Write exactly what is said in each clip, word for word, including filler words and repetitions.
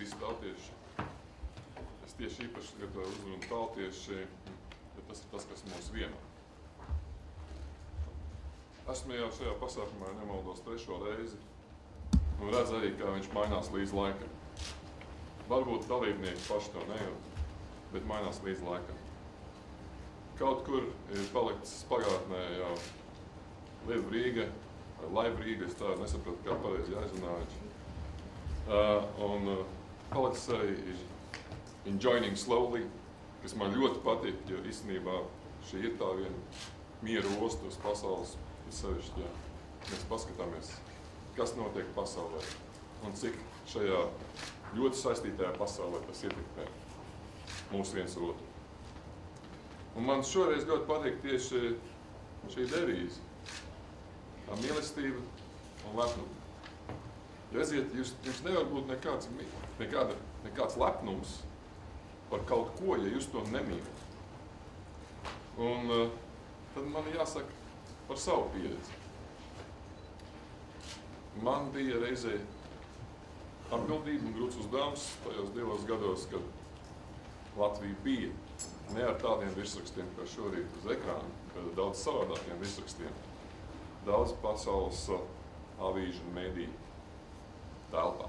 visi tautieši. Es tieši īpaši gatavoju uzrunu tautieši, jo tas ir tas, kas mūs vieno. Esmu jau šajā pasākumā, ja nemaldos, trešo reizi, un redz arī, kā viņš mainās līdz laikam. Varbūt dalībnieki paši to nejūt, bet mainās līdz laikam. Kaut kur ir palikts pagātnē jau Live Rīga, vai Live Rīga, es tādu nesapratu, kā pareizi jāizrunā viņš. Uh, un uh, palicis arī Enjoying Slowly, kas man ļoti patīk, jo īstenībā šī ir tā viena miera osta uz pasaules, ir sevišķi, ja mēs paskatāmies, kas notiek pasaulē un cik šajā ļoti saistītajā pasaulē tas ietekmē mūsu viens otru. Un man šoreiz ļoti patīk tieši šī devīze, tā mīlestība un lepnuma. Redziet, jūs, jums nevar būt nekāds, nekāda, nekāds lepnums par kaut ko, ja jūs to nemīlat. Un uh, tad man jāsaka par savu pieredzi. Man bija reizē atbildība un grūts uzdevums tajos divos gados, kad Latvija bija ne ar tādiem virsrakstiem, kā šorīt uz ekrāna, bet daudz savādākiem virsrakstiem. Daudz pasaules uh, avīžu un mediju telpā.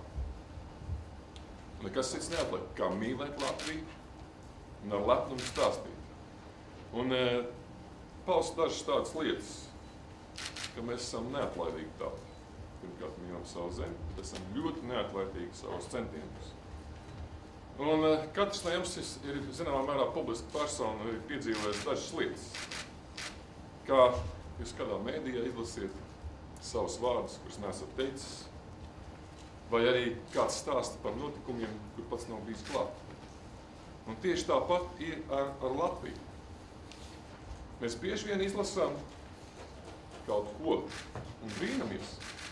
Nekas cits neatliek, kā mīlēt Latviju un ar lepnumu stāstīt. Un e, paust dažas tādas lietas, ka mēs esam neatlaidīgi tauti. Pirmkārt, mīlam savu zemi, bet esam ļoti neatlaidīgi savus centienus. Un e, katrs no jums ir, zināmā mērā, publiska persona un ir piedzīvojis dažas lietas. Kā jūs kādā mēdījā izlasiet savus vārdus, kurus neesat teicis, vai arī kāds stāsta par notikumiem, kur pats nav bijis klāt. Un tieši tāpat ir ar, ar Latviju. Mēs bieži vien izlasām kaut ko un brīnamies,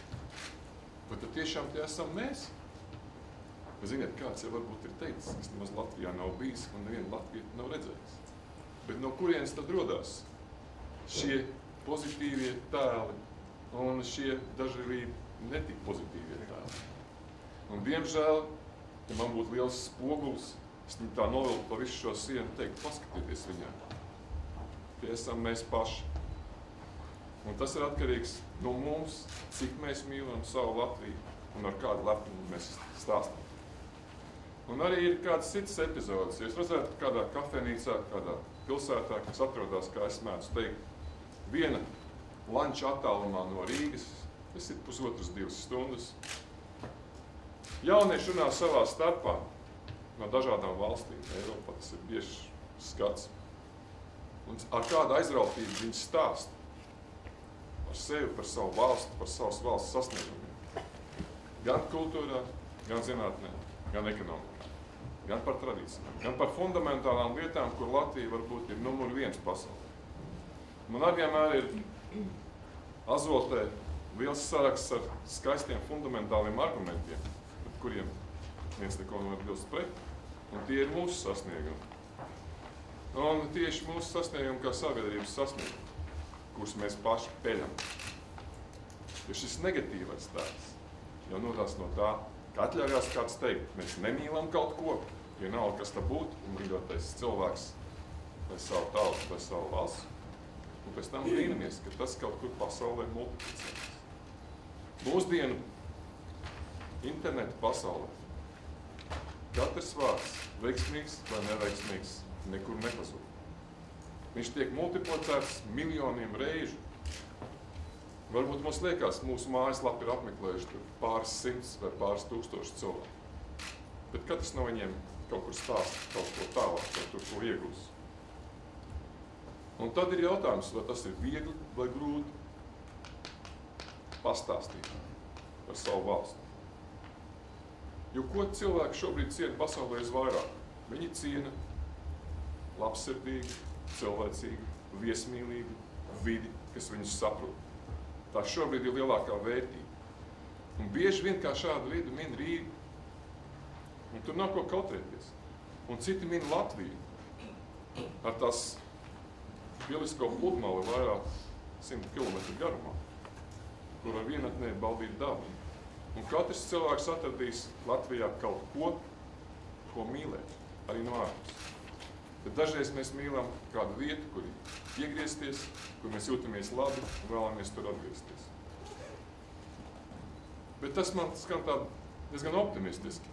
bet tad tiešām tie esam mēs. Bet ziniet, kāds jau varbūt ir teicis, kas nemaz Latvijā nav bijis un nevienu Latviju nav redzējis. Bet no kurienes tad rodās šie pozitīvie tēli un šie daži arī netik pozitīvie tēli? Un, diemžēl, ja man būtu liels spogulis, es tā novilku pa visu šo sienu un teiktu, paskatieties viņā. Tie esam mēs paši. Un tas ir atkarīgs no mums, cik mēs mīlam savu Latviju un ar kādu lepnumu mēs stāstam. Un arī ir kāds cits epizodes. Ja jūs redzētu kādā kafejnīcā, kādā pilsētā, kas atrodas, kā es mēdzu teikt, viena lanča attālumā no Rīgas, tas ir pusotras divas stundas, jaunieši runā savā starpā no dažādām valstīm. Eiropā tas ir bieži skats. Un ar kādu aizrautību viņi stāsta par sevi, par savu valsti, par savas valsts sasniegumiem. Gan kultūrā, gan zinātnē, gan ekonomikā, gan par tradīcijām, gan par fundamentālām lietām, kur Latvija varbūt ir numur viens pasaulē. Man arī vienmēr ir azotē liels saraksts ar skaistiem fundamentāliem argumentiem, kuriem viens neko nevar bilst pret, un tie ir mūsu sasniegumi. Un tieši mūsu sasniegumi kā sabiedrības sasniegumi, kurus mēs paši peļam. Jo šis negatīvais tēls jau nodās no tā, ka atļaujās kāds teikt, mēs nemīlam kaut ko, vienalga, kas tā būtu, un mīļotais cilvēks vai savu tautu vai savu valsts. Un pēc tam brīnamies, ka tas kaut kur pasaulē multiplicēs. Mūsdienu interneta pasaulē katrs vārds, veiksmīgs vai neveiksmīgs, nekur nepazūd. Viņš tiek multiplicēts miljoniem reižu. Varbūt mums liekas, mūsu mājaslapi ir apmeklējuši pāris simts vai pāris tūkstoši cilvēku. Bet katrs no viņiem kaut kur stāsta kaut ko tālāk, vai tur ko iegūs. Un tad ir jautājums, vai tas ir viegli vai grūti pastāstīt par savu valsti. Jo ko cilvēki šobrīd ciena pasaulē visvairāk? Viņi ciena labsirdīgi, cilvēcīgi, viesmīlīgi, vidi, kas viņus saprot. Tā šobrīd ir lielākā vērtība. Un bieži vien kā šādu vidu min Rīgu. Un tur nav ko kautrēties. Un citi min Latviju ar tās lielisko pludmali vairāk simt kilometru garumā, kur ar vienatnē baudīt dabu. Un katrs cilvēks atradīs Latvijā kaut ko, ko mīlēt, arī no ārpus. Bet dažreiz mēs mīlam kādu vietu, kur iegriezties, kur mēs jūtamies labi un vēlamies tur atgriezties. Bet tas man skan tā diezgan optimistiski.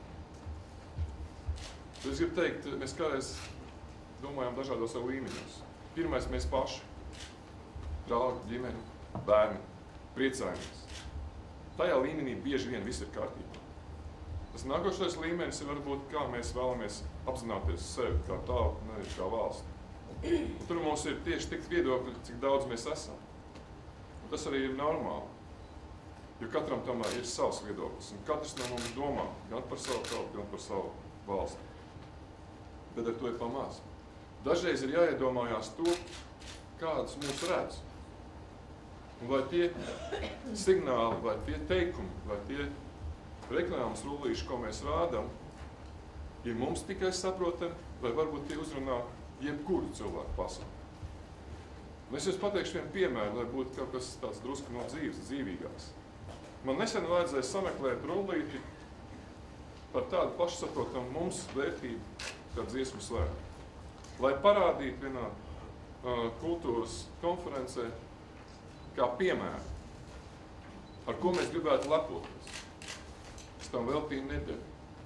Bet es gribu teikt, mēs kādreiz domājam dažādos līmeņos. Pirmais mēs paši, draugi, ģimeni, bērni, priecājamies. Tajā līmenī bieži vien viss ir kārtībā. Tas nākošais līmenis ir varbūt, kā mēs vēlamies apzināties sevi, kā tautu, nevis kā valsti. Un tur mums ir tieši tik viedokļi, cik daudz mēs esam. Un tas arī ir normāli. Jo katram tomēr ir savs viedoklis. Un katrs no mums domā gan par savu tautu, gan par savu valsti. Bet ar to ir pamāc. Dažreiz ir jāiedomājās to, kādus mūs redz. Un vai tie signāli, vai tie teikumi, vai tie reklāmas rullīši, ko mēs rādām, ir mums tikai saprotami, vai varbūt tie uzrunā jebkuru cilvēku pasauli. Un es jums pateikšu vienu piemēru, lai būtu kaut kas tāds drusku no dzīves, dzīvīgāks. Man nesen vajadzēja sameklēt rullīti par tādu pašsaprotamu mums vērtību, kā dziesmu svētki. Lai parādītu vienā uh, kultūras konferencē, kā piemēru, ar ko mēs gribētu lepoties. Es tam veltīju nedēļu.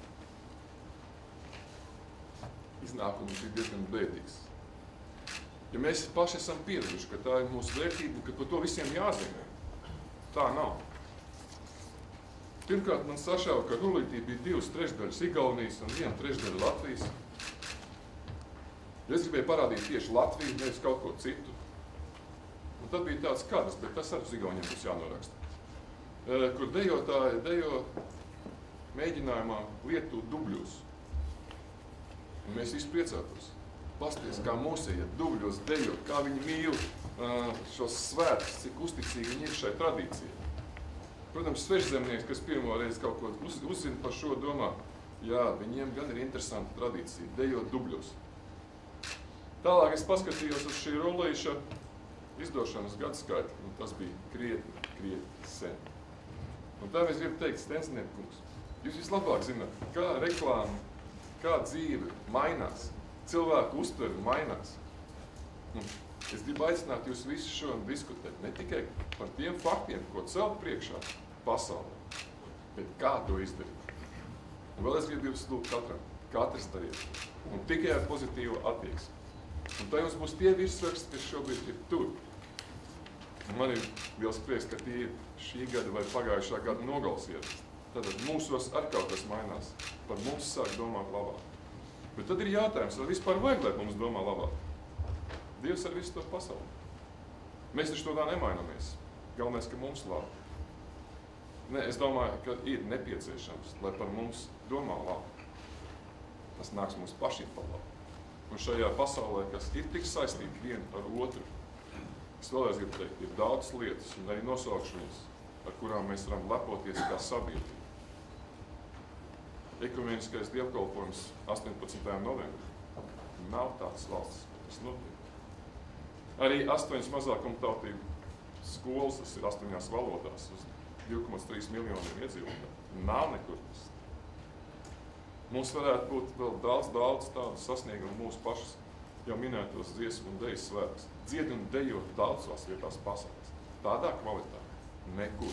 Iznākums ir diezgan bēdīgs. Ja mēs paši esam pieraduši, ka tā ir mūsu vērtība, ka par to visiem jāzina, tā nav. Pirmkārt, man sašauja, ka rullītī bija divas trešdaļas Igaunijas un viena trešdaļa Latvijas. Ja es gribēju parādīt tieši Latviju, nevis kaut ko citu. Un tad bija tāds kadrs, bet tas arī uz Igauniem būs jānoraksta. Kur dejotāji dejo mēģinājumā lietot dubļos. Un mēs visi priecātos. Pasties, kā mūsējie dubļos dejot, kā viņi mīl šos svētkus, cik uzticīgi viņi ir šai tradīcijai. Protams, svešzemnieks, kas pirmo reizi kaut ko uz, uzzina par šo, domā, jā, viņiem gan ir interesanta tradīcija, dejot dubļos. Tālāk es paskatījos uz šī rullīša izdošanas gadskaitli, un tas bija krietni, krietni sen. Un tā mēs gribu teikt, Stensnieks, jūs vislabāk zināt, kā reklāma, kā dzīve mainās, cilvēku uztveri mainās. Un es gribu aicināt jūs visus šodien diskutēt, ne tikai par tiem faktiem, ko celt priekšā pasaulē, bet kā to izdarīt. Un vēl es gribu jūs lūgt katram, katrs dariet, un tikai ar pozitīvu attieksmi. Un tā jums būs tie virsraksti, kas šobrīd ir tur. Un man ir liels prieks, ka tie ir šī gada vai pagājušā gada nogals ieraksti. Tātad mūsos ar kaut kas mainās, par mums sāk domāt labāk. Bet tad ir jautājums, vai vispār vajag, lai mums domā labāk? Dievs ar visu to pasauli. Mēs taču to tā nemainamies. Galvenais, ka mums labi. Ne, es domāju, ka ir nepieciešams, lai par mums domā labi. Tas nāks mums pašiem par labi. Un šajā pasaulē, kas ir tik saistīti vienu ar otru, es vēlreiz gribu teikt, ir daudz lietas un arī nosaukšanas, ar kurām mēs varam lepoties kā sabiedrība. Ekumeniskais dievkalpojums astoņpadsmitajā novembrī. Nav tāds valsts, kas notiek. Arī astoņas mazākumtautību skolas, tas ir astoņās valodās, uz divi komats trīs miljoniem iedzīvotāju. Nav nekur tas. Mums varētu būt vēl daudz, daudz tādu sasniegumu mūsu pašas jau minētos dziesmu un dejas svētkus. Dzied un dejot daudzās vietās pasaules. Tādā kvalitātē. Nekur.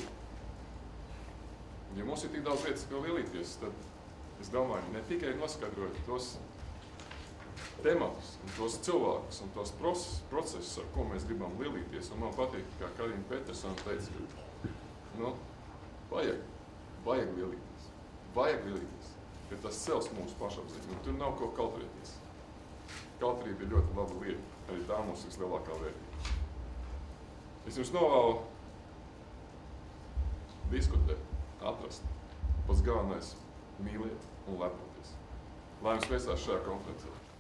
Ja mums ir tik daudz lietas, ko lielīties, tad es domāju, ne tikai noskaidrojot tos tematus un tos cilvēkus un tos procesus, ar ko mēs gribam lielīties. Un man patīk, kā Karina Petersona teica, nu, vajag, vajag lielīties. Vajag lielīties. Jo tas cels mūsu pašapziņu, un tur nav ko kautrēties. Kautrība ir ļoti laba lieta, arī tā mums vislielākā vērtība. Es jums novēlu diskutēt, atrast, pats galvenais mīliet un lepoties. Lai jums veicās šajā konferencē.